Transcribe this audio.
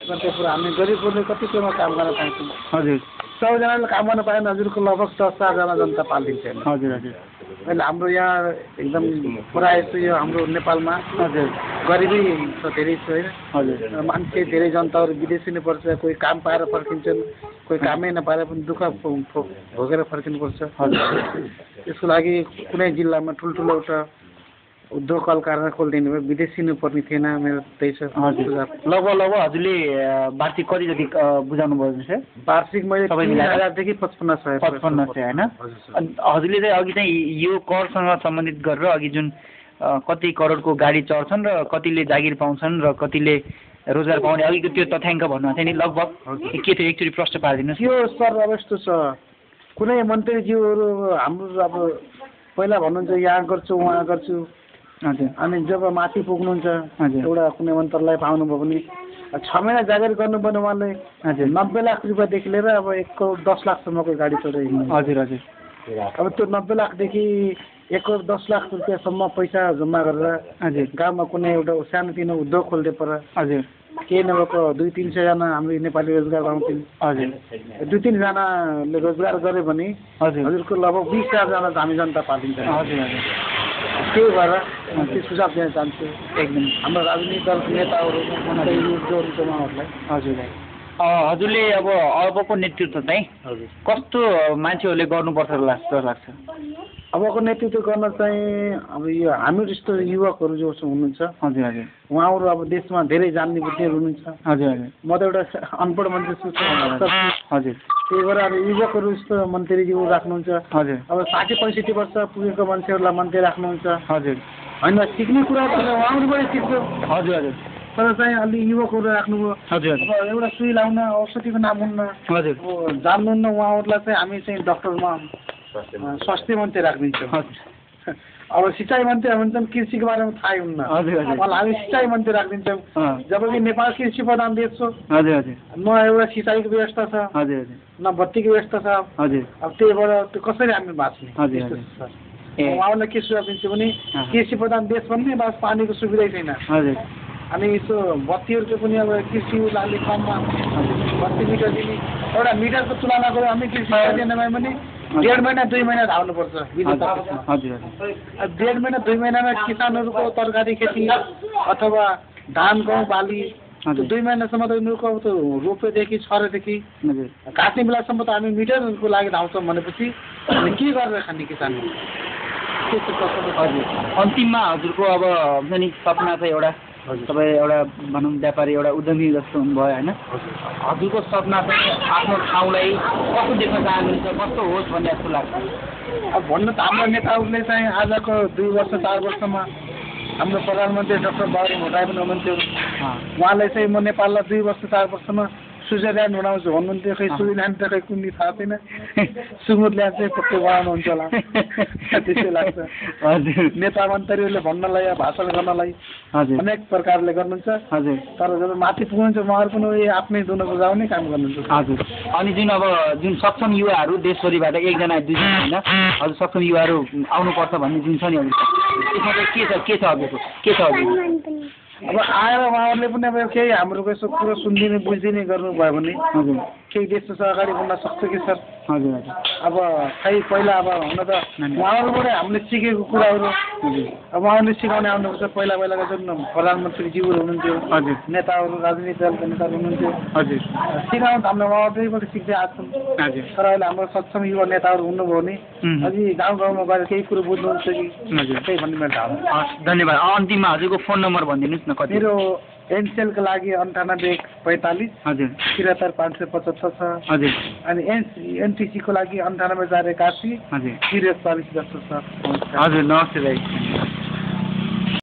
कतै कुरा हामी गरिबहरूले कति कुरामा काम गर्न पाउँछौँ। हजुर 100जनाले काम गर्न पाएन हजुरको लगभग 10-4जना जनता पालिन्छ। हजुर हजुर अहिले हाम्रो यहाँ एकदम प्रायः चाहिँ यो हाम्रो नेपालमा हजुर गरिबी छ धेरै छ होइन। हजुर मान्छे धेरै जनताहरू विदेशी नै पर्छ, कोही काम पाएर फर्किन्छन्, कोही कामै नपाएर पनि दुःख भोगेर फर्किनुपर्छ। त्यसको लागि कुनै जिल्लामा ठुल्ठुलो एउटा उद्योग कल कारखाना खोलिदिनु भयो, विदेशी नै पर्ने थिएन मेरो त्यही छ। लगभग हजुरले वार्षिक कति जति बुझाउनु भयो जस्तो वार्षिक मैले 3000 देखि 5500 होइन। हजुरले चाहिँ अघि चाहिँ यो करसँग सम्बन्धित गरेर अघि जुन कति करोडको गाडी चढ्छन् र कतिले जागिर पाउँछन् र कतिले रोजगार पाउने अघिको त्यो तथ्याङ्क भन्नुभएको थियो नि लगभग के थियो एकचोटि प्रश्न पारिदिनुहोस्। यो सर अब यस्तो छ, कुनै मन्त्रीज्यूहरू हाम्रो अब पहिला भन्नुहुन्छ यहाँ गर्छु उहाँ गर्छु, अनि जब माथि पुग्नुहुन्छ एउटा कुनै मन्त्रीलाई पाउनुभयो भने 6 महिना जागिर गर्नुपर्ने उहाँले 90 लाख रुपियाँदेखि लिएर अब 1 करोड 10 लाखसम्मको गाडी चढाइदिनु। हजुर हजुर अब त्यो 90 लाखदेखि 1 करोड 10 लाख रुपियाँसम्म पैसा जम्मा गरेर गाउँमा कुनै एउटा सानोतिनो उद्योग खोल्दै पर केही नभएको 200-300 जना हाम्रो नेपाली रोजगार पाउँछन्। हजुर 2-3 जनाले रोजगार गर्यो भने हजुरको लगभग 20,000 जना हामी जनता पालिन्छ। हजुर हजुर त्यही भएर त्यो सुझाव दिन चाहन्छु एकदम हाम्रो राजनीतिक दलको नेताहरू उहाँहरूलाई। हजुर हजुरले अबको नेतृत्व चाहिँ कस्तो मान्छेहरूले गर्नुपर्छ जस्तो लाग्छ? अबको नेतृत्व गर्न चाहिँ अब यो हाम्रो जस्तो युवकहरू जो हुनुहुन्छ हजुर हजुर उहाँहरू अब देशमा धेरै जान्ने बुझ्नेहरू हुनुहुन्छ। हजुर हजुर म त एउटा अनपढ मान्छे छु। हजुर त्यही भएर अब युवकहरू जस्तो मन्त्रीज्यू राख्नुहुन्छ। हजुर अब 60-65 वर्ष पुगेको मान्छेहरूलाई मन्त्री राख्नुहुन्छ। हजुर होइन सिक्ने कुरा त उहाँहरूबाटै सिक्छ। हजुर हजुर तर चाहिँ अलि युवकहरू राख्नुभयो। हजुर अब एउटा सुई लाउन औषधिको नाम हुन्न, हजुर जान्नुहुन्न, उहाँहरूलाई चाहिँ हामी चाहिँ डक्टरमा स्वास्थ्य मन्त्री राखिदिन्छौँ। अब सिँचाइ मन्त्री भन्छन् कृषिको बारेमा थाहै हुन्न, उहाँलाई हामी सिँचाइ मन्त्री राखिदिन्छौँ। जबकि नेपाल कृषि प्रधान देश छ, न एउटा सिँचाइको व्यवस्था छ, न बत्तीको व्यवस्था छ। अब त्यही भएर त्यो कसरी हामी बाँच्ने? उहाँलाई के सुझाव दिन्छु भने कृषि प्रधान देश भन्ने बस पानीको सुविधै छैन। अनि यसो बत्तीहरूको पनि अब कृषि उसले कममा बत्ती मिटर दिने, एउटा मिटरको तुलना गरेर हामी कृषि दिएन भने 1.5 महिना 2 महिना धाउनुपर्छ विद्युत अफिसमा। 1.5 महिना 2 महिनामा किसानहरूको तरकारी खेती अथवा धान गहुँ बाली 2 महिनासम्म त उनीहरूको अब त्यो रोपेदेखि छरेदेखि काट्ने बेलासम्म त हामी मिटरको लागि धाउँछौँ भनेपछि के गरेर खाने किसानहरू? अन्तिममा हजुरको अब हुन्छ नि सपना चाहिँ एउटा तपाईँ एउटा भनौँ व्यापारी एउटा उद्यमी जस्तो हुनुभयो होइन। हजुरको सपना चाहिँ आफ्नो ठाउँलाई कस्तो देख्न चाहनुहुन्छ, कस्तो होस् भन्ने जस्तो लाग्छ? अब भन्नु त हाम्रो नेताहरूले चाहिँ आजको 2 वर्ष 4 वर्षमा हाम्रो प्रधानमन्त्री डाक्टर बाबुराम भट्टराई पनि हुनुहुन्थ्यो। उहाँले चाहिँ म नेपाललाई 2 वर्ष 4 वर्षमा स्विजरल्यान्ड बनाउँछु भन्नुहुन्थ्यो। खै स्विजरल्यान्ड त खै कुनै थाहा छैन, सुमुदल्यान्ड चाहिँ पक्कै बनाउनुहुन्छ होला त्यस्तै लाग्छ। नेता मन्त्रीहरूले भन्नलाई भाषण गर्नलाई अनेक प्रकारले गर्नुहुन्छ। तर जब माथि पुग्नुहुन्छ उहाँहरू पनि आफ्नै दुन बुझाउने काम गर्नुहुन्छ। अनि जुन सक्षम युवाहरू देशभरिबाट 1 जना 2 जना होइन हजुर सक्षम युवाहरू आउनुपर्छ भन्ने जुन छ नि त्यसमा चाहिँ के छ अब आएर उहाँहरूले पनि अब केही हाम्रो यसो कुरो सुनिदिने बुझिदिने गर्नुभयो भने केही देश अगाडि बढ्न सक्छ कि सर? अब खै पहिला अब हुन त उहाँहरूबाट हामीले सिकेको कुराहरू अब उहाँहरूले सिकाउने आउनुपर्छ। पहिलाको जुन प्रधानमन्त्रीज्यूहरू हुनुहुन्थ्यो, नेताहरू राजनीतिक दलका नेताहरू हुनुहुन्थ्यो, सिकाउनु त हामीले उहाँहरूबाट सिक्दै आएको छौँ। तर अहिले हाम्रो सक्षम युवा नेताहरू हुनुभयो भने अझै गाउँ गाउँमा गएर केही कुरो बुझ्नुहुन्छ कि त्यही भन्ने मेरो धारणा। धन्यवाद। अन्तिममा हजुरको फोन नम्बर भनिदिनुहोस् न। मेरो एनसेलको लागि 9845 73 575 छ। अनि एनटिसीको लागि 98 481 43 10 छ। हजुर नमस्ते भाइ।